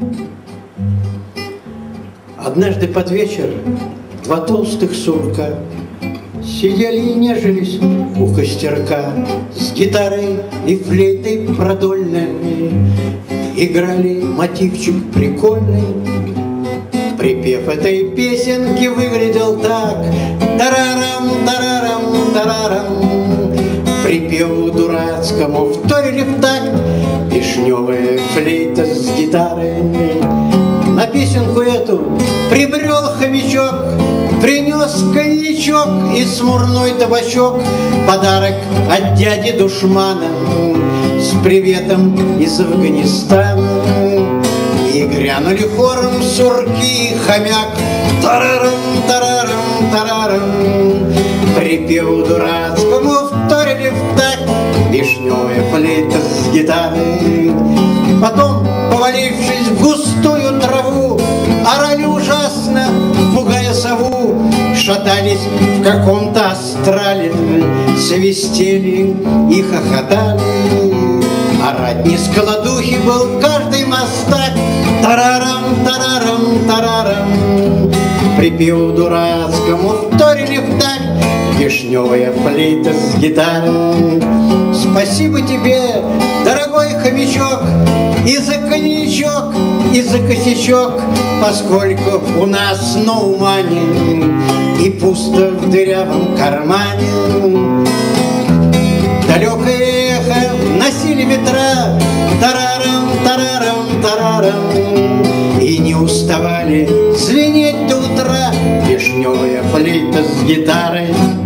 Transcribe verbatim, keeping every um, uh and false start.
Однажды под вечер два толстых сурка сидели и нежились у костерка, с гитарой и флейтой продольными играли мотивчик прикольный. Припев этой песенки выглядел так: тарарам, тарарам, тарарам. Припеву дурацкому вторили в такт вишневая флейта с гитарой. На песенку эту прибрел хомячок, принес коньячок и смурной табачок, подарок от дяди душмана с приветом из Афганистана. И грянули хором сурки и хомяк, тарарам, тарарам, тарарам. Припеву дурацкому вторили в такт вишневая флейта с гитарой. Потом, повалившись в густую траву, орали ужасно, пугая сову, шатались в каком-то астрале, свистели и хохотали. Орать не сколодухи был каждый мастак, тарарам, тарарам, тарарам. Припеву дурацкому вторили в такт вишневая флейта с гитарой. Спасибо тебе, дорогой хомячок, и за коньячок, и за косячок, поскольку у нас no money и пусто в дырявом кармане. Далекое эхо носили ветра, тарарам, тарарам, тарарам, и не уставали звенеть до утра вишневая флейта с гитарой.